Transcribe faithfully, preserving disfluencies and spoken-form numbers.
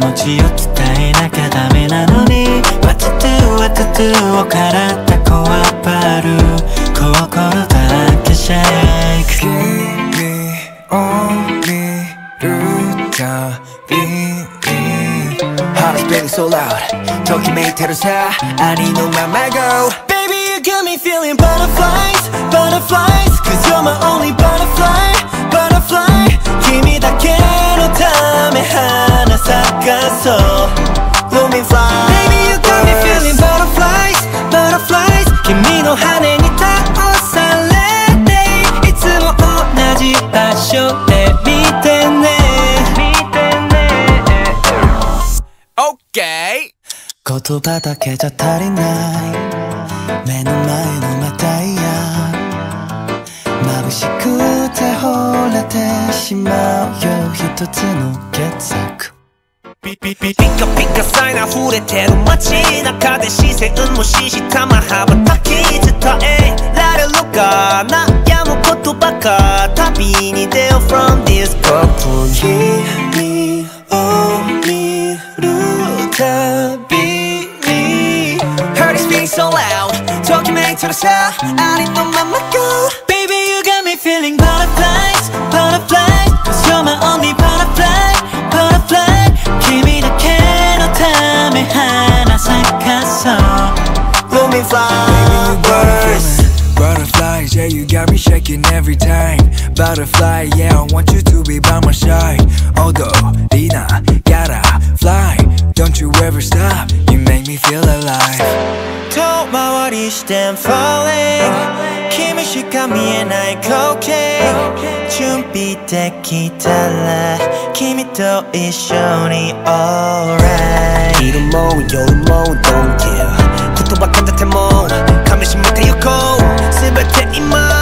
持ちを伝えなきゃダメなのに What to do, what to do をからったこわばる心だけシェイク君を見るたびに Heart's beating so loud Tokimeiteruさありのまま Go Baby you got me feeling butterflies Butterflies Cause you're my only butterfly Butterfly 君だけのため花咲かそう Blooming fly Baby you got me feeling butterflies Butterflies 君の羽に倒されていつも同じ場所で見てね見てね OK 言葉だけじゃ足りない目の前のミタイや眩しくて惚れてしまうよ一つの傑作ピピピピカピカサイン溢れてる街中で視線もししたま羽ばたき伝えられるか悩む言葉か旅に出よう from this cocoon 君を見るたびに Heart is beating so loud Tokimeiteruさありのまま Go Baby you got me feeling butterflies Butterflies Cause you're my only butterfly Butterfly 君だけのため花咲かそう Blooming fly Butterflies Butterflies, yeah, you got me shaking every time Butterfly, yeah, I want you to be by my side Although, Lina, gotta fly Don't you ever stop, you make me feel alive 遠回りして I'm falling 君しか見えない光景準備できたら君と一緒に Alright 昼も夜も Don't care 言葉片手も噛みしめてゆこう全て今